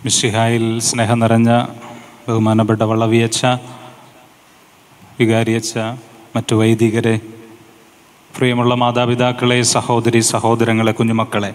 മിശിഹായിൽ സ്നേഹം നിറഞ്ഞ ബഹുമാനപ്പെട്ട വള്ളവിയച്ച, വികാരിയച്ച, മറ്റു വൈദികരെ, പ്രിയമുള്ള മാതാപിതാക്കളെ, സഹോദരി സഹോദരങ്ങളെ, കുഞ്ഞുമക്കളെ,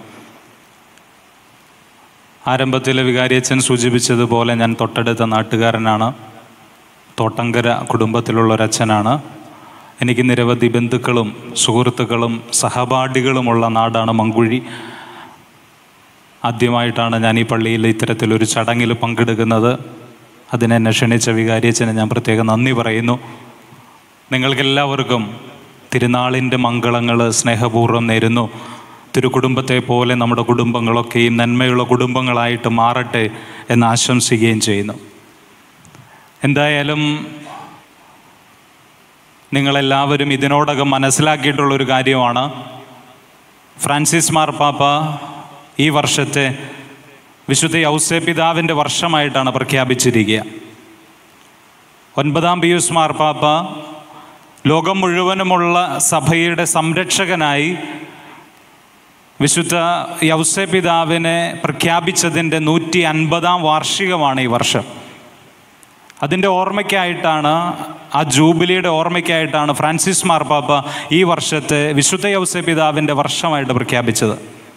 ആരംഭത്തിൽ വികാരിയച്ചൻ സൂചിപ്പിച്ചതുപോലെ ഞാൻ തൊട്ടടുത്ത നാട്ടുകാരനാണ്. തോട്ടങ്കര കുടുംബത്തിലുള്ളൊരച്ഛനാണ്. എനിക്ക് നിരവധി ബന്ധുക്കളും സുഹൃത്തുക്കളും സഹപാഠികളുമുള്ള നാടാണ് മങ്കുഴി. ആദ്യമായിട്ടാണ് ഞാൻ ഈ പള്ളിയിൽ ഇത്തരത്തിലൊരു ചടങ്ങിൽ പങ്കെടുക്കുന്നത്. അതിനെന്നെ ക്ഷണിച്ച വികാരിയച്ചന് ഞാൻ പ്രത്യേകം നന്ദി പറയുന്നു. നിങ്ങൾക്കെല്ലാവർക്കും തിരുനാളിൻ്റെ മംഗളങ്ങൾ സ്നേഹപൂർവ്വം നേരുന്നു. തിരുകുടുംബത്തെ പോലെ നമ്മുടെ കുടുംബങ്ങളൊക്കെയും നന്മയുള്ള കുടുംബങ്ങളായിട്ട് മാറട്ടെ എന്ന് ആശംസിക്കുകയും ചെയ്യുന്നു. എന്തായാലും നിങ്ങളെല്ലാവരും ഇതിനോടകം മനസ്സിലാക്കിയിട്ടുള്ളൊരു കാര്യമാണ്, ഫ്രാൻസിസ് മാർപ്പാപ്പ ഈ വർഷത്തെ വിശുദ്ധ ഔസേപ്പിതാവിൻ്റെ വർഷമായിട്ടാണ് പ്രഖ്യാപിച്ചിരിക്കുക. 9-ാം പിയൂസ് മാർപ്പാപ്പ ലോകം മുഴുവനുമുള്ള സഭയുടെ സംരക്ഷകനായി വിശുദ്ധ ഔസേപ്പിതാവിനെ പ്രഖ്യാപിച്ചതിൻ്റെ 150-ാം വാർഷികമാണ് ഈ വർഷം. അതിൻ്റെ ഓർമ്മയ്ക്കായിട്ടാണ്, ആ ജൂബിലിയുടെ ഓർമ്മയ്ക്കായിട്ടാണ് ഫ്രാൻസിസ് മാർപ്പാപ്പ ഈ വർഷത്തെ വിശുദ്ധ ഔസേപ്പിതാവിൻ്റെ വർഷമായിട്ട് പ്രഖ്യാപിച്ചത്.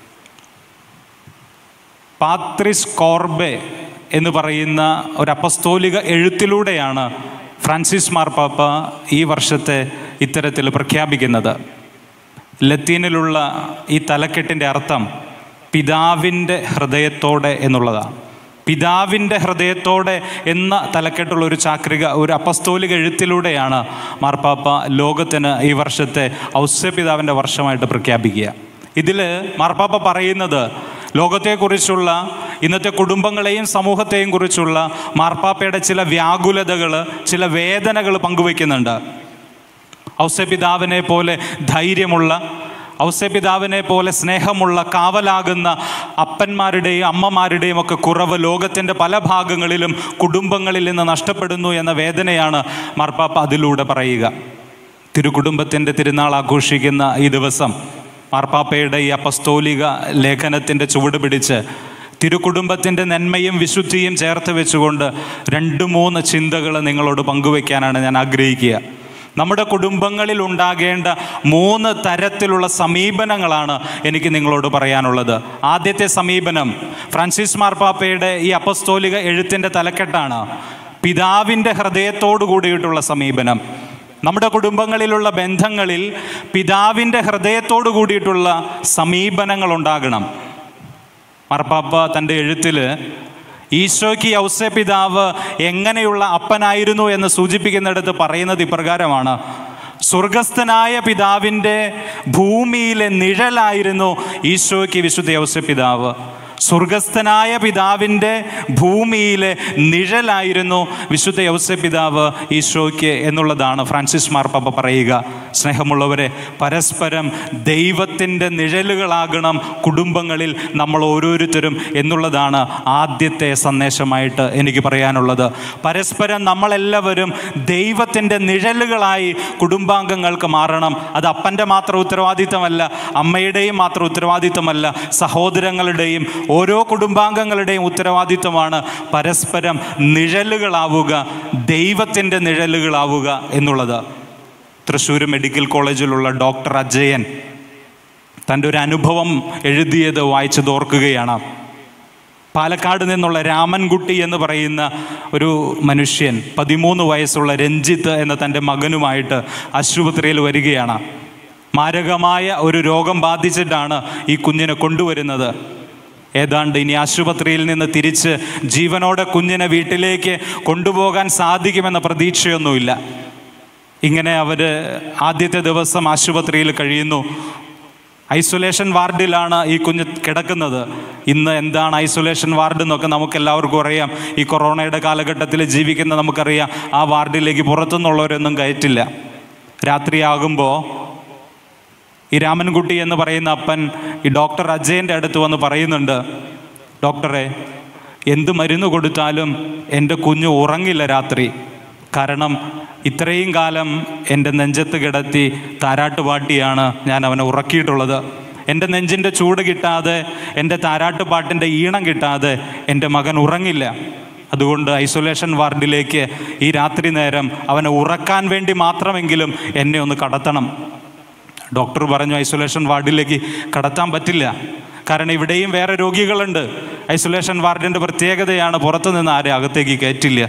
പാത്രിസ് കോർബെ എന്ന് പറയുന്ന ഒരു അപ്പസ്തോലിക എഴുത്തിലൂടെയാണ് ഫ്രാൻസിസ് മാർപ്പാപ്പ ഈ വർഷത്തെ ഇത്തരത്തിൽ പ്രഖ്യാപിക്കുന്നത്. ലത്തീനിലുള്ള ഈ തലക്കെട്ടിൻ്റെ അർത്ഥം പിതാവിൻ്റെ ഹൃദയത്തോടെ എന്നുള്ളതാണ്. പിതാവിൻ്റെ ഹൃദയത്തോടെ എന്ന തലക്കെട്ടുള്ള ഒരു ചാക്രിക, ഒരു അപ്പസ്തോലിക എഴുത്തിലൂടെയാണ് മാർപ്പാപ്പ ലോകത്തിന് ഈ വർഷത്തെ ഔസേപ്പിതാവിൻ്റെ വർഷമായിട്ട് പ്രഖ്യാപിക്കുക. ഇതിൽ മാർപ്പാപ്പ പറയുന്നത് ലോകത്തെക്കുറിച്ചുള്ള, ഇന്നത്തെ കുടുംബങ്ങളെയും സമൂഹത്തെയും കുറിച്ചുള്ള മാർപ്പാപ്പയുടെ ചില വ്യാകുലതകൾ, ചില വേദനകൾ പങ്കുവയ്ക്കുന്നുണ്ട്. ഔസേപ്പിതാവിനെ പോലെ ധൈര്യമുള്ള, ഔസേപ്പിതാവിനെ പോലെ സ്നേഹമുള്ള, കാവലാകുന്ന അപ്പന്മാരുടെയും അമ്മമാരുടെയും ഒക്കെ കുറവ് ലോകത്തിൻ്റെ പല ഭാഗങ്ങളിലും കുടുംബങ്ങളിൽ നിന്ന് നഷ്ടപ്പെടുന്നു എന്ന വേദനയാണ് മാർപ്പാപ്പ അതിലൂടെ പറയുക. തിരുകുടുംബത്തിൻ്റെ തിരുനാൾ ആഘോഷിക്കുന്ന ഈ ദിവസം മാർപ്പാപ്പയുടെ ഈ അപ്പസ്തോലിക ലേഖനത്തിൻ്റെ ചുവട് പിടിച്ച് തിരുകുടുംബത്തിൻ്റെ നന്മയും വിശുദ്ധിയും ചേർത്ത് വെച്ചുകൊണ്ട് 2-3 ചിന്തകൾ നിങ്ങളോട് പങ്കുവയ്ക്കാനാണ് ഞാൻ ആഗ്രഹിക്കുക. നമ്മുടെ കുടുംബങ്ങളിൽ ഉണ്ടാകേണ്ട 3 തരത്തിലുള്ള സമീപനങ്ങളാണ് എനിക്ക് നിങ്ങളോട് പറയാനുള്ളത്. ആദ്യത്തെ സമീപനം ഫ്രാൻസിസ് മാർപ്പാപ്പയുടെ ഈ അപ്പസ്തോലിക എഴുത്തിൻ്റെ തലക്കെട്ടാണ്, പിതാവിൻ്റെ ഹൃദയത്തോടു കൂടിയിട്ടുള്ള സമീപനം. നമ്മുടെ കുടുംബങ്ങളിലുള്ള ബന്ധങ്ങളിൽ പിതാവിൻ്റെ ഹൃദയത്തോടു കൂടിയിട്ടുള്ള സമീപനങ്ങൾ ഉണ്ടാകണം. മാർപ്പാപ്പ തൻ്റെ എഴുത്തിൽ ഈശോയ്ക്ക് ഔസേപ്പിതാവ് എങ്ങനെയുള്ള അപ്പനായിരുന്നു എന്ന് സൂചിപ്പിക്കുന്നിടത്ത് പറയുന്നത് ഇപ്രകാരമാണ്: സ്വർഗസ്ഥനായ പിതാവിൻ്റെ ഭൂമിയിലെ നിഴലായിരുന്നു ഈശോയ്ക്ക് വിശുദ്ധ ഔസേപ്പിതാവ്. സ്വർഗസ്ഥനായ പിതാവിൻ്റെ ഭൂമിയിലെ നിഴലായിരുന്നു വിശുദ്ധ ഔസേപ്പിതാവ് ഈശോയ്ക്ക് എന്നുള്ളതാണ് ഫ്രാൻസിസ് മാർപ്പാപ്പ പറയുക. സ്നേഹമുള്ളവരെ, പരസ്പരം ദൈവത്തിൻ്റെ നിഴലുകളാകണം കുടുംബങ്ങളിൽ നമ്മൾ ഓരോരുത്തരും എന്നുള്ളതാണ് ആദ്യത്തെ സന്ദേശമായിട്ട് എനിക്ക് പറയാനുള്ളത്. പരസ്പരം നമ്മളെല്ലാവരും ദൈവത്തിൻ്റെ നിഴലുകളായി കുടുംബാംഗങ്ങൾക്ക് മാറണം. അത് അപ്പൻ്റെ മാത്രം ഉത്തരവാദിത്തമല്ല, അമ്മയുടെയും മാത്രം ഉത്തരവാദിത്തമല്ല, സഹോദരങ്ങളുടെയും ഓരോ കുടുംബാംഗങ്ങളുടെയും ഉത്തരവാദിത്വമാണ് പരസ്പരം നിഴലുകളാവുക, ദൈവത്തിൻ്റെ നിഴലുകളാവുക എന്നുള്ളത്. തൃശ്ശൂർ മെഡിക്കൽ കോളേജിലുള്ള ഡോക്ടർ അജയൻ തൻ്റെ ഒരു അനുഭവം എഴുതിയത് വായിച്ചത് ഓർക്കുകയാണ്. പാലക്കാട് നിന്നുള്ള രാമൻകുട്ടി എന്ന് പറയുന്ന ഒരു മനുഷ്യൻ 13 വയസ്സുള്ള രഞ്ജിത്ത് എന്ന തൻ്റെ മകനുമായിട്ട് ആശുപത്രിയിൽ വരികയാണ്. മാരകമായ ഒരു രോഗം ബാധിച്ചിട്ടാണ് ഈ കുഞ്ഞിനെ കൊണ്ടുവരുന്നത്. ഏതാണ്ട് ഇനി ആശുപത്രിയിൽ നിന്ന് തിരിച്ച് ജീവനോടെ കുഞ്ഞിനെ വീട്ടിലേക്ക് കൊണ്ടുപോകാൻ സാധിക്കുമെന്ന പ്രതീക്ഷയൊന്നുമില്ല. ഇങ്ങനെ അവർ ആദ്യത്തെ ദിവസം ആശുപത്രിയിൽ കഴിയുന്നു. ഐസൊലേഷൻ വാർഡിലാണ് ഈ കുഞ്ഞ് കിടക്കുന്നത്. ഇന്ന് എന്താണ് ഐസൊലേഷൻ വാർഡ് എന്നൊക്കെ നമുക്കെല്ലാവർക്കും അറിയാം. ഈ കൊറോണയുടെ കാലഘട്ടത്തിൽ ജീവിക്കുന്ന നമുക്കറിയാം, ആ വാർഡിലേക്ക് പുറത്തുനിന്നുള്ളവരൊന്നും കയറ്റില്ല. രാത്രിയാകുമ്പോൾ ഈ രാമൻകുട്ടി എന്ന് പറയുന്ന അപ്പൻ ഈ ഡോക്ടർ അജയൻ്റെ അടുത്ത് വന്ന് പറയുന്നുണ്ട്: ഡോക്ടറെ, എന്ത് മരുന്ന് കൊടുത്താലും എൻ്റെ കുഞ്ഞ് ഉറങ്ങില്ല രാത്രി. കാരണം ഇത്രയും കാലം എൻ്റെ നെഞ്ചത്ത് കിടത്തി താരാട്ടുപാട്ടിയാണ് ഞാൻ അവനെ ഉറക്കിയിട്ടുള്ളത്. എൻ്റെ നെഞ്ചിൻ്റെ ചൂട് കിട്ടാതെ, എൻ്റെ താരാട്ടുപാട്ടിൻ്റെ ഈണം കിട്ടാതെ എൻ്റെ മകൻ ഉറങ്ങില്ല. അതുകൊണ്ട് ഐസൊലേഷൻ വാർഡിലേക്ക് ഈ രാത്രി നേരം അവനെ ഉറക്കാൻ വേണ്ടി മാത്രമെങ്കിലും എന്നെ ഒന്ന് കടത്തണം. ഡോക്ടർ പറഞ്ഞു ഐസൊലേഷൻ വാർഡിലേക്ക് കടത്താൻ പറ്റില്ല, കാരണം ഇവിടെയും വേറെ രോഗികളുണ്ട്. ഐസൊലേഷൻ വാർഡിൻ്റെ പ്രത്യേകതയാണ് പുറത്തു നിന്ന് ആരെ അകത്തേക്ക് കയറ്റില്ല.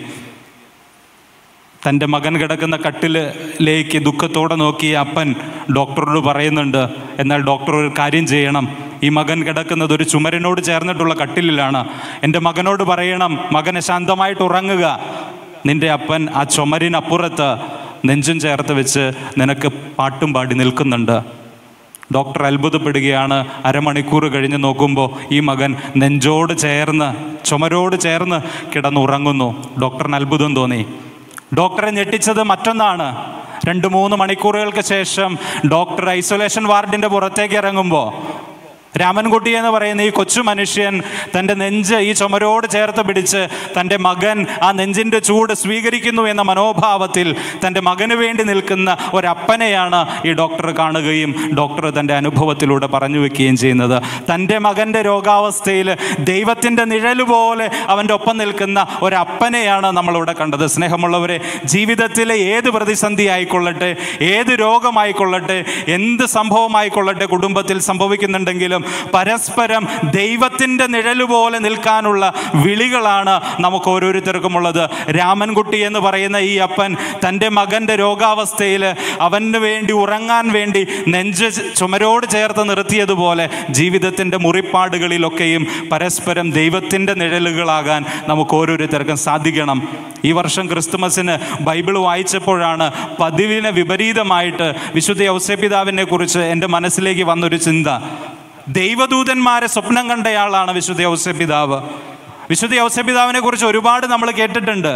തൻ്റെ മകൻ കിടക്കുന്ന കട്ടിലേക്ക് ദുഃഖത്തോടെ നോക്കിയ അപ്പൻ ഡോക്ടറോട് പറയുന്നുണ്ട്, എന്നാൽ ഡോക്ടർ ഒരു കാര്യം ചെയ്യണം, ഈ മകൻ കിടക്കുന്നത് ഒരു ചുമരിനോട് ചേർന്നിട്ടുള്ള കട്ടിലിലാണ്. എൻ്റെ മകനോട് പറയണം, മകനെ ശാന്തമായിട്ട് ഉറങ്ങുക. നിൻ്റെ അപ്പൻ ആ ചുമരിനപ്പുറത്ത് നെഞ്ചും ചേർത്ത് വെച്ച് നിനക്ക് പാട്ടും പാടി നിൽക്കുന്നുണ്ട്. ഡോക്ടർ അത്ഭുതപ്പെടുകയാണ്. അരമണിക്കൂർ കഴിഞ്ഞ് നോക്കുമ്പോൾ ഈ മകൻ നെഞ്ചോട് ചേർന്ന്, ചുമരോട് ചേർന്ന് കിടന്നുറങ്ങുന്നു. ഡോക്ടറിന് അത്ഭുതം തോന്നി. ഡോക്ടറെ ഞെട്ടിച്ചത് മറ്റൊന്നാണ്. 2-3 മണിക്കൂറുകൾക്ക് ശേഷം ഡോക്ടർ ഐസൊലേഷൻ വാർഡിൻ്റെ പുറത്തേക്ക് ഇറങ്ങുമ്പോൾ രാമൻകുട്ടി എന്ന് പറയുന്ന ഈ കൊച്ചു മനുഷ്യൻ തൻ്റെ നെഞ്ച് ഈ ചുമരോട് ചേർത്ത് പിടിച്ച് തൻ്റെ മകൻ ആ നെഞ്ചിൻ്റെ ചൂട് സ്വീകരിക്കുന്നു എന്ന മനോഭാവത്തിൽ തൻ്റെ മകന് വേണ്ടി നിൽക്കുന്ന ഒരപ്പനെയാണ് ഈ ഡോക്ടർ കാണുകയും ഡോക്ടർ തൻ്റെ അനുഭവത്തിലൂടെ പറഞ്ഞു വെക്കുകയും ചെയ്യുന്നത്. തൻ്റെ മകൻ്റെ രോഗാവസ്ഥയിൽ ദൈവത്തിൻ്റെ നിഴല് പോലെ അവൻ്റെ ഒപ്പം നിൽക്കുന്ന ഒരപ്പനെയാണ് നമ്മളിവിടെ കണ്ടത്. സ്നേഹമുള്ളവരെ, ജീവിതത്തിലെ ഏത് പ്രതിസന്ധി ആയിക്കൊള്ളട്ടെ, ഏത് രോഗമായിക്കൊള്ളട്ടെ, എന്ത് സംഭവമായിക്കൊള്ളട്ടെ കുടുംബത്തിൽ സംഭവിക്കുന്നുണ്ടെങ്കിലും പരസ്പരം ദൈവത്തിൻ്റെ നിഴല് പോലെ നിൽക്കാനുള്ള വിളികളാണ് നമുക്ക് ഓരോരുത്തർക്കുമുള്ളത്. രാമൻകുട്ടി എന്ന് പറയുന്ന ഈ അപ്പൻ തൻ്റെ മകൻ്റെ രോഗാവസ്ഥയിൽ അവന് വേണ്ടി ഉറങ്ങാൻ വേണ്ടി നെഞ്ച് ചുമരോട് ചേർത്ത് നിർത്തിയതുപോലെ ജീവിതത്തിൻ്റെ മുറിപ്പാടുകളിലൊക്കെയും പരസ്പരം ദൈവത്തിൻ്റെ നിഴലുകളാകാൻ നമുക്ക് ഓരോരുത്തർക്കും സാധിക്കണം. ഈ വർഷം ക്രിസ്തുമസിന് ബൈബിൾ വായിച്ചപ്പോഴാണ് പതിവിന് വിപരീതമായിട്ട് വിശുദ്ധ ഔസേപ്പിതാവിനെ കുറിച്ച് എൻ്റെ മനസ്സിലേക്ക് വന്നൊരു ചിന്ത. ദൈവദൂതന്മാരെ സ്വപ്നം കണ്ടയാളാണ് വിശുദ്ധ ഔസേപ്പിതാവ്. വിശുദ്ധ ഔസേപ്പിതാവിനെ കുറിച്ച് ഒരുപാട് നമ്മൾ കേട്ടിട്ടുണ്ട്.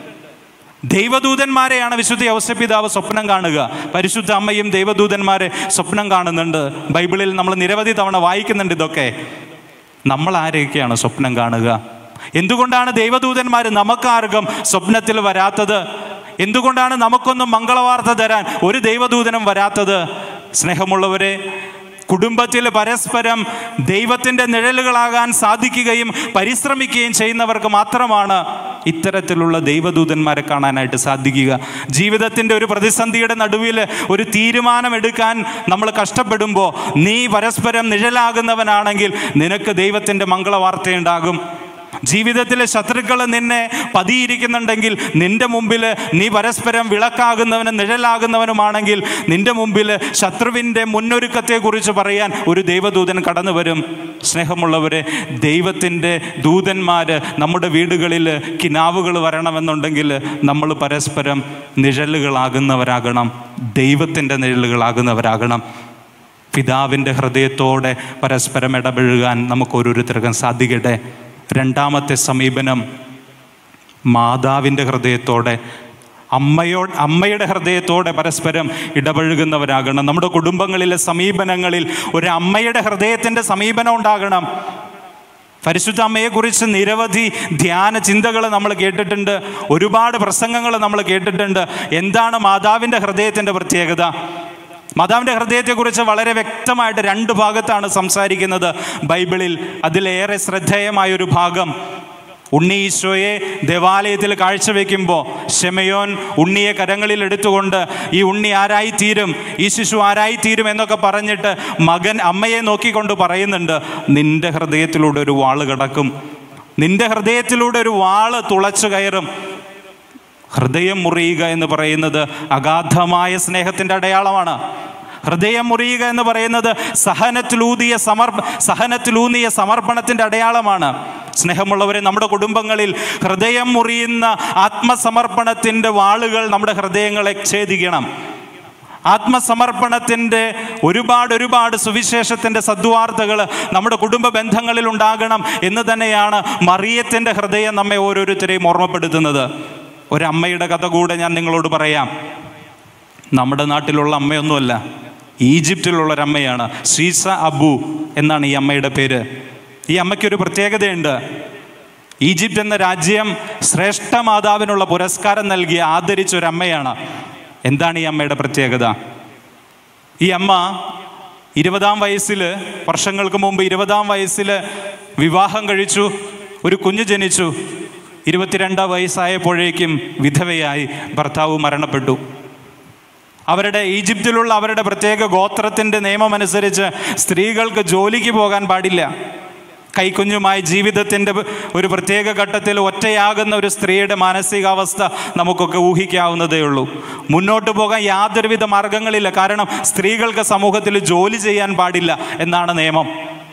ദൈവദൂതന്മാരെയാണ് വിശുദ്ധ ഔസേപ്പിതാവ് സ്വപ്നം കാണുക. പരിശുദ്ധ അമ്മയും ദൈവദൂതന്മാരെ സ്വപ്നം കാണുന്നുണ്ട്. ബൈബിളിൽ നമ്മൾ നിരവധി തവണ വായിക്കുന്നുണ്ട് ഇതൊക്കെ. നമ്മൾ ആരെയൊക്കെയാണ് സ്വപ്നം കാണുക? എന്തുകൊണ്ടാണ് ദൈവദൂതന്മാർ നമുക്കാർക്കും സ്വപ്നത്തിൽ വരാത്തത്? എന്തുകൊണ്ടാണ് നമുക്കൊന്നും മംഗളവാർത്ത തരാൻ ഒരു ദൈവദൂതനും വരാത്തത്? സ്നേഹമുള്ളവരെ, കുടുംബത്തിൽ പരസ്പരം ദൈവത്തിൻ്റെ നിഴലുകളാകാൻ സാധിക്കുകയും പരിശ്രമിക്കുകയും ചെയ്യുന്നവർക്ക് മാത്രമാണ് ഇത്തരത്തിലുള്ള ദൈവദൂതന്മാരെ കാണാനായിട്ട് സാധിക്കുക. ജീവിതത്തിൻ്റെ ഒരു പ്രതിസന്ധിയുടെ നടുവിൽ ഒരു തീരുമാനമെടുക്കാൻ നമ്മൾ കഷ്ടപ്പെടുമ്പോൾ നീ പരസ്പരം നിഴലാകുന്നവനാണെങ്കിൽ നിനക്ക് ദൈവത്തിൻ്റെ മംഗളവാർത്തയുണ്ടാകും. ജീവിതത്തിലെ ശത്രുക്കൾ നിന്നെ പതിയിരിക്കുന്നുണ്ടെങ്കിൽ നിന്റെ മുമ്പിൽ നീ പരസ്പരം വിളക്കാകുന്നവനും നിഴലാകുന്നവനുമാണെങ്കിൽ നിന്റെ മുമ്പിൽ ശത്രുവിൻ്റെ മുന്നൊരുക്കത്തെക്കുറിച്ച് പറയാൻ ഒരു ദൈവദൂതൻ കടന്നു വരും. സ്നേഹമുള്ളവരെ, ദൈവത്തിൻ്റെ ദൂതന്മാർ നമ്മുടെ വീടുകളിൽ കിനാവുകൾ വരണമെന്നുണ്ടെങ്കിൽ നമ്മൾ പരസ്പരം നിഴലുകളാകുന്നവരാകണം, ദൈവത്തിൻ്റെ നിഴലുകളാകുന്നവരാകണം. പിതാവിൻ്റെ ഹൃദയത്തോടെ പരസ്പരം ഇടപഴകാൻ നമുക്ക് ഓരോരുത്തർക്കും സാധിക്കട്ടെ. രണ്ടാമത്തെ സമീപനം മാതാവിൻ്റെ ഹൃദയത്തോടെ, അമ്മയുടെ ഹൃദയത്തോടെ പരസ്പരം ഇടപഴകുന്നവരാകണം. നമ്മുടെ കുടുംബങ്ങളിലെ സമീപനങ്ങളിൽ ഒരു അമ്മയുടെ ഹൃദയത്തിൻ്റെ സമീപനം ഉണ്ടാകണം. പരിശുദ്ധ അമ്മയെക്കുറിച്ച് നിരവധി ധ്യാന ചിന്തകൾ നമ്മൾ കേട്ടിട്ടുണ്ട്, ഒരുപാട് പ്രസംഗങ്ങൾ നമ്മൾ കേട്ടിട്ടുണ്ട്. എന്താണ് മാതാവിൻ്റെ ഹൃദയത്തിൻ്റെ പ്രത്യേകത? മാതാവിൻ്റെ ഹൃദയത്തെക്കുറിച്ച് വളരെ വ്യക്തമായിട്ട് 2 ഭാഗത്താണ് സംസാരിക്കുന്നത് ബൈബിളിൽ. അതിലേറെ ശ്രദ്ധേയമായൊരു ഭാഗം, ഉണ്ണി ഈശോയെ ദേവാലയത്തിൽ കാഴ്ചവെക്കുമ്പോൾ ശിമയോൻ ഉണ്ണിയെ കരങ്ങളിൽ എടുത്തുകൊണ്ട് ഈ ഉണ്ണി ആരായിത്തീരും, ഈ ശിശു ആരായിത്തീരും എന്നൊക്കെ പറഞ്ഞിട്ട് മകൻ അമ്മയെ നോക്കിക്കൊണ്ട് പറയുന്നുണ്ട്, നിന്റെ ഹൃദയത്തിലൂടെ ഒരു വാള് കിടക്കും, നിന്റെ ഹൃദയത്തിലൂടെ ഒരു വാള് തുളച്ചു കയറും. ഹൃദയം മുറിയുക എന്ന് പറയുന്നത് അഗാധമായ സ്നേഹത്തിൻ്റെ അടയാളമാണ്. ഹൃദയം മുറിയുക എന്ന് പറയുന്നത് സഹനത്തിലൂന്നിയ സമർപ്പണത്തിൻ്റെ അടയാളമാണ്. സ്നേഹമുള്ളവരെ, നമ്മുടെ കുടുംബങ്ങളിൽ ഹൃദയം മുറിയുന്ന ആത്മസമർപ്പണത്തിൻ്റെ വാളുകൾ നമ്മുടെ ഹൃദയങ്ങളെ ഛേദിക്കണം. ആത്മസമർപ്പണത്തിൻ്റെ ഒരുപാട് സുവിശേഷത്തിൻ്റെ സദ്വാർത്തകൾ നമ്മുടെ കുടുംബ ബന്ധങ്ങളിൽ ഉണ്ടാകണം എന്ന് തന്നെയാണ് മറിയത്തിൻ്റെ ഹൃദയം നമ്മെ ഓരോരുത്തരെയും ഓർമ്മപ്പെടുത്തുന്നത്. ഒരമ്മയുടെ കഥ കൂടെ ഞാൻ നിങ്ങളോട് പറയാം. നമ്മുടെ നാട്ടിലുള്ള അമ്മയൊന്നുമല്ല, ഈജിപ്തിലുള്ളൊരമ്മയാണ്. സീസ അബു എന്നാണ് ഈ അമ്മയുടെ പേര്. ഈ അമ്മയ്ക്കൊരു പ്രത്യേകതയുണ്ട്. ഈജിപ്ത് എന്ന രാജ്യം ശ്രേഷ്ഠ മാതാവിനുള്ള പുരസ്കാരം നൽകി ആദരിച്ചൊരമ്മയാണ്. എന്താണ് ഈ അമ്മയുടെ പ്രത്യേകത? ഈ അമ്മ 20-ാം വയസ്സിൽ, വർഷങ്ങൾക്ക് മുമ്പ് 20-ാം വയസ്സിൽ വിവാഹം കഴിച്ചു, ഒരു കുഞ്ഞ് ജനിച്ചു. 22 വയസ്സായപ്പോഴേക്കും വിധവയായി, ഭർത്താവ് മരണപ്പെട്ടു. ഈജിപ്തിലുള്ള അവരുടെ പ്രത്യേക ഗോത്രത്തിൻ്റെ നിയമമനുസരിച്ച് സ്ത്രീകൾക്ക് ജോലിക്ക് പോകാൻ പാടില്ല. കൈക്കുഞ്ഞുമായി ജീവിതത്തിൻ്റെ ഒരു പ്രത്യേക ഘട്ടത്തിൽ ഒറ്റയാകുന്ന ഒരു സ്ത്രീയുടെ മാനസികാവസ്ഥ നമുക്കൊക്കെ ഊഹിക്കാവുന്നതേ ഉള്ളൂ. മുന്നോട്ട് പോകാൻ യാതൊരുവിധ മാർഗങ്ങളില്ല. കാരണം സ്ത്രീകൾക്ക് സമൂഹത്തിൽ ജോലി ചെയ്യാൻ പാടില്ല എന്നാണ് നിയമം.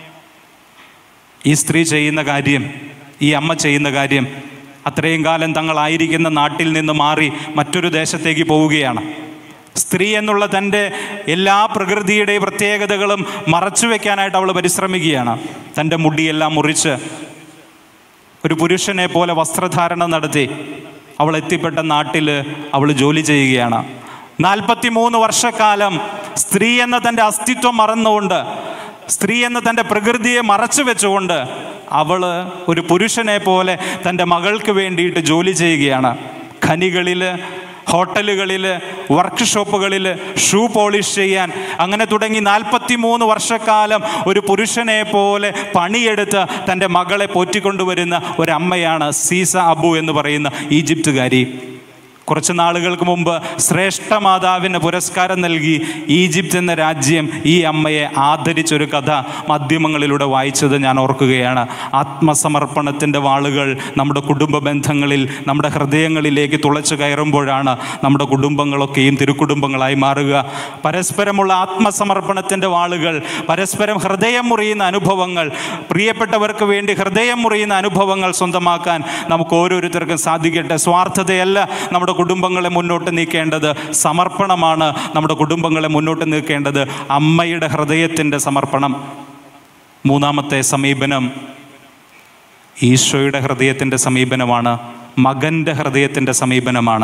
ഈ സ്ത്രീ ചെയ്യുന്ന കാര്യം, ഈ അമ്മ ചെയ്യുന്ന കാര്യം, അത്രയും കാലം തങ്ങളായിരിക്കുന്ന നാട്ടിൽ നിന്ന് മാറി മറ്റൊരു ദേശത്തേക്ക് പോവുകയാണ്. സ്ത്രീ എന്നുള്ള തൻ്റെ എല്ലാ പ്രകൃതിയുടെയും പ്രത്യേകതകളും മറച്ചു വയ്ക്കാനായിട്ട് അവൾ പരിശ്രമിക്കുകയാണ്. തൻ്റെ മുടിയെല്ലാം മുറിച്ച് ഒരു പുരുഷനെ പോലെ വസ്ത്രധാരണം നടത്തി അവൾ എത്തിപ്പെട്ട നാട്ടിൽ അവൾ ജോലി ചെയ്യുകയാണ്. 43 വർഷക്കാലം സ്ത്രീ എന്ന തൻ്റെ അസ്തിത്വം മറന്നുകൊണ്ട്, സ്ത്രീ എന്ന തൻ്റെ പ്രകൃതിയെ മറച്ചു വെച്ചുകൊണ്ട് അവൾ ഒരു പുരുഷനെ പോലെ തൻ്റെ മകൾക്ക് വേണ്ടിയിട്ട് ജോലി ചെയ്യുകയാണ്. ഖനികളിൽ, ഹോട്ടലുകളിൽ, വർക്ക്ഷോപ്പുകളിൽ, ഷൂ പോളിഷ് ചെയ്യാൻ, അങ്ങനെ തുടങ്ങി 43 വർഷക്കാലം ഒരു പുരുഷനെ പോലെ പണിയെടുത്ത് തൻ്റെ മകളെ പോറ്റിക്കൊണ്ടുവരുന്ന ഒരമ്മയാണ് സീസ അബു എന്ന് പറയുന്ന ഈജിപ്തുകാരി. കുറച്ച് നാളുകൾക്ക് മുമ്പ് ശ്രേഷ്ഠ മാതാവിന് പുരസ്കാരം നൽകി ഈജിപ്ത് എന്ന രാജ്യം ഈ അമ്മയെ ആദരിച്ചൊരു കഥ മാധ്യമങ്ങളിലൂടെ വായിച്ചത് ഞാൻ ഓർക്കുകയാണ്. ആത്മസമർപ്പണത്തിൻ്റെ വാളുകൾ നമ്മുടെ കുടുംബ ബന്ധങ്ങളിൽ, നമ്മുടെ ഹൃദയങ്ങളിലേക്ക് തുളച്ചു കയറുമ്പോഴാണ് നമ്മുടെ കുടുംബങ്ങളൊക്കെയും തിരുക്കുടുംബങ്ങളായി മാറുക. പരസ്പരമുള്ള ആത്മസമർപ്പണത്തിൻ്റെ വാളുകൾ, പരസ്പരം ഹൃദയം മുറിയുന്ന അനുഭവങ്ങൾ, പ്രിയപ്പെട്ടവർക്ക് വേണ്ടി ഹൃദയം മുറിയുന്ന അനുഭവങ്ങൾ സ്വന്തമാക്കാൻ നമുക്ക് ഓരോരുത്തർക്കും സാധിക്കട്ടെ. സ്വാർത്ഥതയല്ല നമ്മുടെ കുടുംബങ്ങളെ മുന്നോട്ട് നീക്കേണ്ടത്, സമർപ്പണമാണ് നമ്മുടെ കുടുംബങ്ങളെ മുന്നോട്ട് നീക്കേണ്ടത്. അമ്മയുടെ ഹൃദയത്തിൻ്റെ സമർപ്പണം. മൂന്നാമത്തെ സമീപനം ഈശോയുടെ ഹൃദയത്തിൻ്റെ സമീപനമാണ്, മകൻ്റെ ഹൃദയത്തിൻ്റെ സമീപനമാണ്.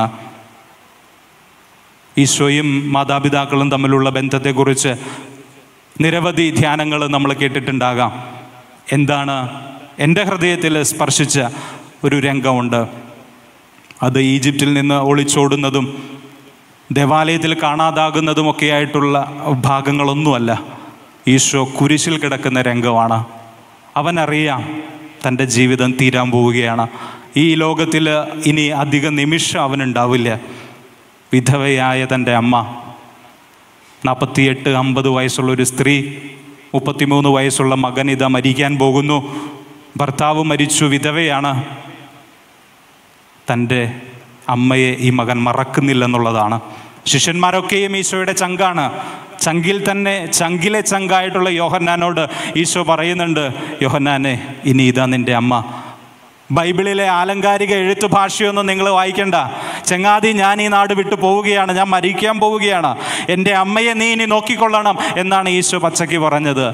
ഈശോയും മാതാപിതാക്കളും തമ്മിലുള്ള ബന്ധത്തെക്കുറിച്ച് നിരവധി ധ്യാനങ്ങൾ നമ്മൾ കേട്ടിട്ടുണ്ടാകാം. എന്താണ് എൻ്റെ ഹൃദയത്തിൽ സ്പർശിച്ച ഒരു രംഗമുണ്ട്. അത് ഈജിപ്തിൽ നിന്ന് ഒളിച്ചോടുന്നതും ദേവാലയത്തിൽ കാണാതാകുന്നതുമൊക്കെ ആയിട്ടുള്ള ഭാഗങ്ങളൊന്നുമല്ല. ഈശോ കുരിശിൽ കിടക്കുന്ന രംഗമാണ്. അവനറിയാം തൻ്റെ ജീവിതം തീരാൻ പോവുകയാണ്. ഈ ലോകത്തിൽ ഇനി അധിക നിമിഷം അവനുണ്ടാവില്ല. വിധവയായ തൻ്റെ അമ്മ, 48-50 വയസ്സുള്ളൊരു സ്ത്രീ, 33 വയസ്സുള്ള മകൻ ഇതാ മരിക്കാൻ പോകുന്നു. ഭർത്താവ് മരിച്ചു, വിധവയാണ്. തൻ്റെ അമ്മയെ ഈ മകൻ മറക്കുന്നില്ലെന്നുള്ളതാണ്. ശിഷ്യന്മാരൊക്കെയും ഈശോയുടെ ചങ്കാണ്. ചങ്കിൽ തന്നെ ചങ്കിലെ ചങ്കായിട്ടുള്ള യോഹന്നാനോട് ഈശോ പറയുന്നുണ്ട്, യോഹന്നാനെ, ഇനി ഇതാ നിൻ്റെ അമ്മ. ബൈബിളിലെ ആലങ്കാരിക എഴുത്തു ഭാഷയൊന്നും നിങ്ങൾ വായിക്കണ്ട. ചങ്ങാതി, ഞാൻ ഈ നാട് വിട്ടു പോവുകയാണ്, ഞാൻ മരിക്കാൻ പോവുകയാണ്, എൻ്റെ അമ്മയെ നീ ഇനി നോക്കിക്കൊള്ളണം എന്നാണ് ഈശോ പച്ചയ്ക്ക് പറഞ്ഞത്.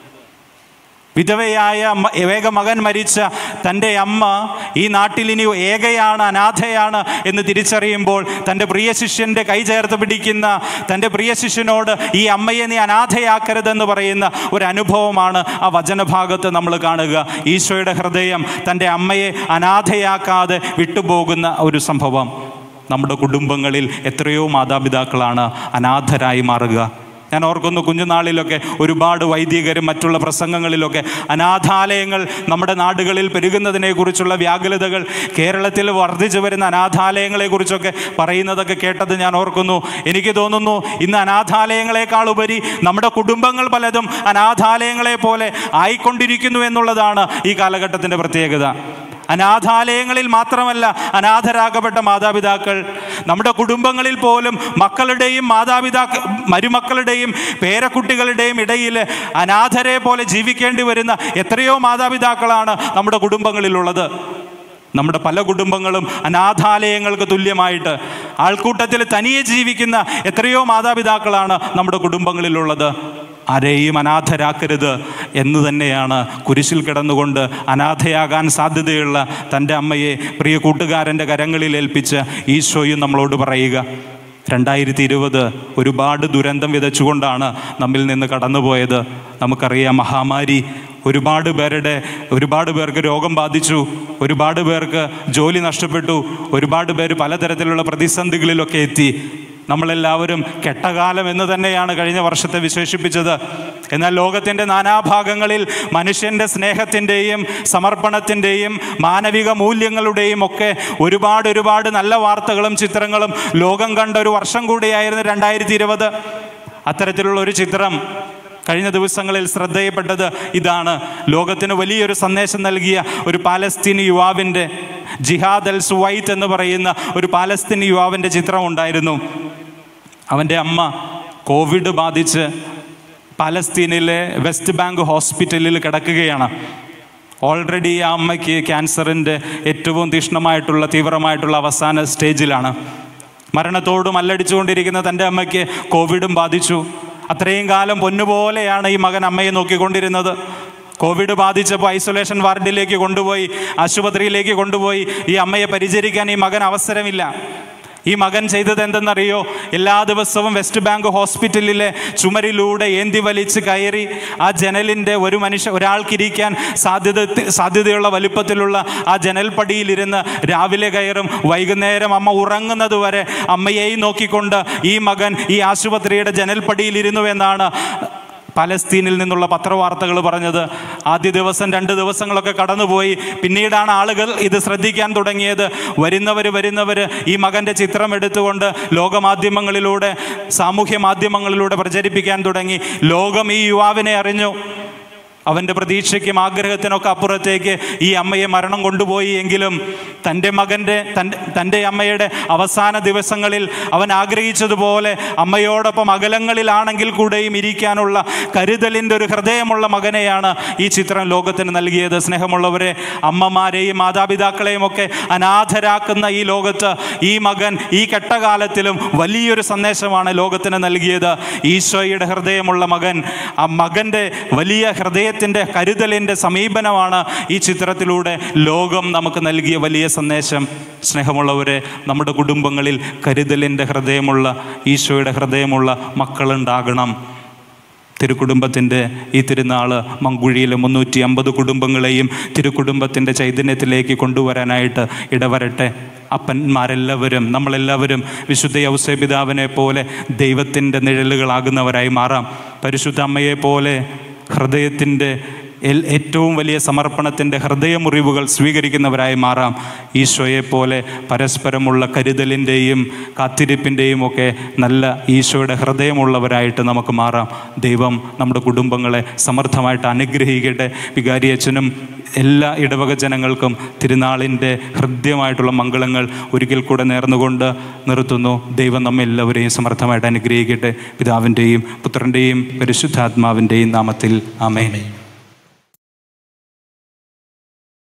വിധവയായ ഏക മകൻ മരിച്ച തൻ്റെ അമ്മ ഈ നാട്ടിൽ ഇനി ഏകയാണ്, അനാഥയാണ് എന്ന് തിരിച്ചറിയുമ്പോൾ തൻ്റെ പ്രിയ ശിഷ്യൻ്റെ കൈ ചേർത്ത് പിടിക്കുന്ന തൻ്റെ പ്രിയ ശിഷ്യനോട് ഈ അമ്മയെ നീ അനാഥയാക്കരുതെന്ന് പറയുന്ന ഒരു അനുഭവമാണ് ആ വചനഭാഗത്ത് നമ്മൾ കാണുക. ഈശോയുടെ ഹൃദയം തൻ്റെ അമ്മയെ അനാഥയാക്കാതെ വിട്ടുപോകുന്ന ഒരു സംഭവം. നമ്മുടെ കുടുംബങ്ങളിൽ എത്രയോ മാതാപിതാക്കളാണ് അനാഥരായി മാറുക. ഞാൻ ഓർക്കുന്നു, കുഞ്ഞുനാളിലൊക്കെ ഒരുപാട് വൈദികരും മറ്റുള്ള പ്രസംഗങ്ങളിലൊക്കെ അനാഥാലയങ്ങൾ നമ്മുടെ നാടുകളിൽ പെരുകുന്നതിനെക്കുറിച്ചുള്ള വ്യാകുലതകൾ, കേരളത്തിൽ വർദ്ധിച്ചു വരുന്ന അനാഥാലയങ്ങളെക്കുറിച്ചൊക്കെ പറയുന്നതൊക്കെ കേട്ടത് ഞാൻ ഓർക്കുന്നു. എനിക്ക് തോന്നുന്നു ഇന്ന് അനാഥാലയങ്ങളെക്കാൾ ഉപരി നമ്മുടെ കുടുംബങ്ങൾ പലതും അനാഥാലയങ്ങളെ പോലെ ആയിക്കൊണ്ടിരിക്കുന്നു എന്നുള്ളതാണ് ഈ കാലഘട്ടത്തിൻ്റെ പ്രത്യേകത. അനാഥാലയങ്ങളിൽ മാത്രമല്ല അനാഥരാക്കപ്പെട്ട മാതാപിതാക്കൾ, നമ്മുടെ കുടുംബങ്ങളിൽ പോലും മക്കളുടെയും മരുമക്കളുടെയും പേരക്കുട്ടികളുടെയും ഇടയിൽ അനാഥരെ പോലെ ജീവിക്കേണ്ടി വരുന്ന എത്രയോ മാതാപിതാക്കളാണ് നമ്മുടെ കുടുംബങ്ങളിലുള്ളത്. നമ്മുടെ പല കുടുംബങ്ങളും അനാഥാലയങ്ങൾക്ക് തുല്യമായിട്ട് ആൾക്കൂട്ടത്തിൽ തനിയെ ജീവിക്കുന്ന എത്രയോ മാതാപിതാക്കളാണ് നമ്മുടെ കുടുംബങ്ങളിലുള്ളത്. ആരെയും അനാഥരാക്കരുത് എന്ന് തന്നെയാണ് കുരിശിൽ കിടന്നുകൊണ്ട് അനാഥയാകാൻ സാധ്യതയുള്ള തൻ്റെ അമ്മയെ പ്രിയ കൂട്ടുകാരൻ്റെ കരങ്ങളിൽ ഏൽപ്പിച്ച് ഈശോയും നമ്മളോട് പറയുക. 2020 ഒരുപാട് ദുരന്തം വിതച്ചുകൊണ്ടാണ് നമ്മിൽ നിന്ന് കടന്നുപോയത്. നമുക്കറിയാം, മഹാമാരി ഒരുപാട് പേർക്ക് രോഗം ബാധിച്ചു, ഒരുപാട് പേർക്ക് ജോലി നഷ്ടപ്പെട്ടു, ഒരുപാട് പേര് പലതരത്തിലുള്ള പ്രതിസന്ധികളിലൊക്കെ എത്തി. നമ്മളെല്ലാവരും കെട്ടകാലം എന്ന് തന്നെയാണ് കഴിഞ്ഞ വർഷത്തെ വിശേഷിപ്പിച്ചത്. എന്നാൽ ലോകത്തിൻ്റെ നാനാഭാഗങ്ങളിൽ മനുഷ്യൻ്റെ സ്നേഹത്തിൻ്റെയും സമർപ്പണത്തിൻ്റെയും മാനവിക മൂല്യങ്ങളുടെയും ഒക്കെ ഒരുപാട് നല്ല വാർത്തകളും ചിത്രങ്ങളും ലോകം കണ്ട ഒരു വർഷം കൂടിയായിരുന്നു 2020. അത്തരത്തിലുള്ള ഒരു ചിത്രം കഴിഞ്ഞ ദിവസങ്ങളിൽ ശ്രദ്ധയിൽപ്പെട്ടത് ഇതാണ്. ലോകത്തിന് വലിയൊരു സന്ദേശം നൽകിയ ഒരു പാലസ്തീനി യുവാവിൻ്റെ, ജിഹാദ് അൽ സുവൈത്ത് എന്ന് പറയുന്ന ഒരു പാലസ്തീനി യുവാവിൻ്റെ ചിത്രം ഉണ്ടായിരുന്നു. അവൻ്റെ അമ്മ കോവിഡ് ബാധിച്ച് പാലസ്തീനിലെ വെസ്റ്റ് ബാങ്ക് ഹോസ്പിറ്റലിൽ കിടക്കുകയാണ്. ഓൾറെഡി ആ അമ്മയ്ക്ക് ക്യാൻസറിൻ്റെ ഏറ്റവും തീവ്രമായിട്ടുള്ള അവസാന സ്റ്റേജിലാണ്. മരണത്തോട് മല്ലടിച്ചുകൊണ്ടിരിക്കുന്ന തൻ്റെ അമ്മയ്ക്ക് കോവിഡും ബാധിച്ചു. അത്രയും കാലം പൊന്നുപോലെയാണ് ഈ മകൻ അമ്മയെ നോക്കിക്കൊണ്ടിരുന്നത്. കോവിഡ് ബാധിച്ചപ്പോൾ ഐസൊലേഷൻ വാർഡിലേക്ക് കൊണ്ടുപോയി, ആശുപത്രിയിലേക്ക് കൊണ്ടുപോയി ഈ അമ്മയെ പരിചരിക്കാൻ ഈ മകൻ അവസരമില്ല. ഈ മകൻ ചെയ്തത് എന്തെന്നറിയോ? എല്ലാ ദിവസവും വെസ്റ്റ് ബാങ്ക് ഹോസ്പിറ്റലിലെ ചുമരിലൂടെ ഏന്തി വലിച്ച് കയറി ആ ജനലിൻ്റെ ഒരാൾക്കിരിക്കാൻ സാധ്യതയുള്ള വലുപ്പത്തിലുള്ള ആ ജനൽപ്പടിയിലിരുന്ന് രാവിലെ കയറും, വൈകുന്നേരം അമ്മ ഉറങ്ങുന്നത് വരെ അമ്മയെയും നോക്കിക്കൊണ്ട് ഈ മകൻ ഈ ആശുപത്രിയുടെ ജനൽപ്പടിയിലിരുന്നുവെന്നാണ് പലസ്തീനിൽ നിന്നുള്ള പത്രവാർത്തകൾ പറഞ്ഞത്. ആദ്യ ദിവസം 2 ദിവസങ്ങളൊക്കെ കടന്നുപോയി. പിന്നീടാണ് ആളുകൾ ഇത് ശ്രദ്ധിക്കാൻ തുടങ്ങിയത്. വരുന്നവർ ഈ മകൻ്റെ ചിത്രം എടുത്തുകൊണ്ട് ലോകമാധ്യമങ്ങളിലൂടെ, സാമൂഹ്യ മാധ്യമങ്ങളിലൂടെ പ്രചരിപ്പിക്കാൻ തുടങ്ങി. ലോകം ഈ യുവാവിനെ അറിഞ്ഞു. അവൻ്റെ പ്രതീക്ഷയ്ക്കും ആഗ്രഹത്തിനൊക്കെ അപ്പുറത്തേക്ക് ഈ അമ്മയെ മരണം കൊണ്ടുപോയി. എങ്കിലും തൻ്റെ അമ്മയുടെ അവസാന ദിവസങ്ങളിൽ അവൻ ആഗ്രഹിച്ചതുപോലെ അമ്മയോടൊപ്പം അകലങ്ങളിലാണെങ്കിൽ കൂടെയും ഇരിക്കാനുള്ള കരുതലിൻ്റെ ഒരു ഹൃദയമുള്ള മകനെയാണ് ഈ ചിത്രം ലോകത്തിന് നൽകിയത്. സ്നേഹമുള്ളവരെ, അമ്മമാരെയും മാതാപിതാക്കളെയും ഒക്കെ അനാഥരാക്കുന്ന ഈ ലോകത്ത് ഈ മകൻ ഈ കെട്ടകാലത്തിലും വലിയൊരു സന്ദേശമാണ് ലോകത്തിന് നൽകിയത്. ഈശോയുടെ ഹൃദയമുള്ള മകൻ, ആ മകൻ്റെ വലിയ ഹൃദയത്തിൻ്റെ കരുതലിൻ്റെ സമീപനമാണ് ഈ ചിത്രത്തിലൂടെ ലോകം നമുക്ക് നൽകിയ വലിയ സന്ദേശം. സ്നേഹമുള്ളവരെ, നമ്മുടെ കുടുംബങ്ങളിൽ കരുതലിൻ്റെ ഹൃദയമുള്ള, ഈശോയുടെ ഹൃദയമുള്ള മക്കളുണ്ടാകണം. തിരുക്കുടുംബത്തിൻ്റെ ഈ തിരുനാൾ മങ്കുഴിയിലെ 350 കുടുംബങ്ങളെയും തിരുക്കുടുംബത്തിൻ്റെ ചൈതന്യത്തിലേക്ക് കൊണ്ടുവരാനായിട്ട് ഇടവരട്ടെ. അപ്പന്മാരെല്ലാവരും, നമ്മളെല്ലാവരും വിശുദ്ധ യൗസേപിതാവിനെ പോലെ ദൈവത്തിൻ്റെ നിഴലുകളാകുന്നവരായി മാറാം. പരിശുദ്ധ അമ്മയെ പോലെ ഹൃദയത്തിൻ്റെ ഏറ്റവും വലിയ സമർപ്പണത്തിൻ്റെ ഹൃദയമുറിവുകൾ സ്വീകരിക്കുന്നവരായി മാറാം. ഈശോയെപ്പോലെ പരസ്പരമുള്ള കരുതലിൻ്റെയും കാത്തിരിപ്പിൻ്റെയും ഒക്കെ നല്ല ഈശോയുടെ ഹൃദയമുള്ളവരായിട്ട് നമുക്ക് മാറാം. ദൈവം നമ്മുടെ കുടുംബങ്ങളെ സമൃദ്ധമായിട്ട് അനുഗ്രഹിക്കട്ടെ. വികാരിയച്ഛനും എല്ലാ ഇടവക ജനങ്ങൾക്കും തിരുനാളിൻ്റെ ഹൃദ്യമായിട്ടുള്ള മംഗളങ്ങൾ ഒരിക്കൽ കൂടെ നേർന്നുകൊണ്ട് നിർത്തുന്നു. ദൈവം നമ്മെല്ലാവരെയും സമൃദ്ധമായിട്ട് അനുഗ്രഹിക്കട്ടെ. പിതാവിൻ്റെയും പുത്രൻ്റെയും പരിശുദ്ധാത്മാവിൻ്റെയും നാമത്തിൽ ആമേൻ.